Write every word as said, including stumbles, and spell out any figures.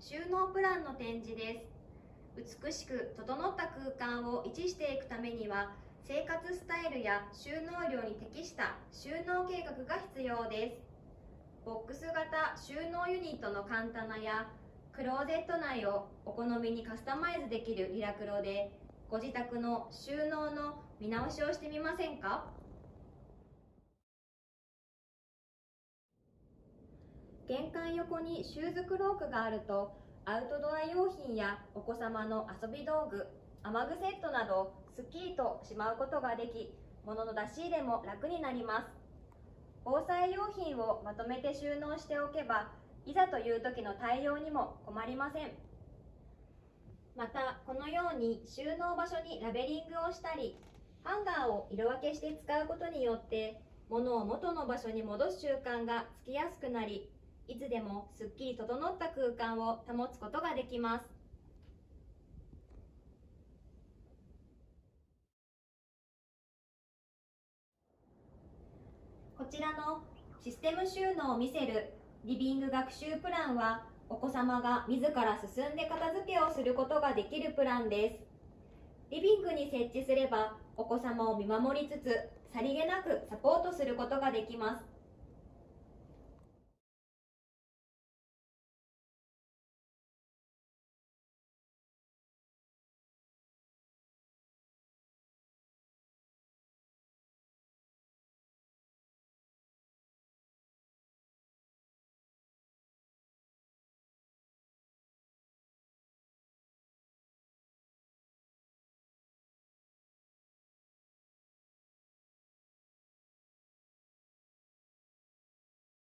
収納プランの展示です。美しく整った空間を維持していくためには、生活スタイルや収納量に適した収納計画が必要です。ボックス型収納ユニットの簡単なやクローゼット内をお好みにカスタマイズできるリラクロで、ご自宅の収納の見直しをしてみませんか？玄関横にシューズクロークがあると、アウトドア用品やお子様の遊び道具、雨具セットなどすっきりとしまうことができ、物の出し入れも楽になります。防災用品をまとめて収納しておけば、いざという時の対応にも困りません。また、このように収納場所にラベリングをしたり、ハンガーを色分けして使うことによって、物を元の場所に戻す習慣がつきやすくなり、いつでもすっきり整った空間を保つことができます。こちらのシステム収納を見せるリビング学習プランは、お子様が自ら進んで片付けをすることができるプランです。リビングに設置すれば、お子様を見守りつつ、さりげなくサポートすることができます。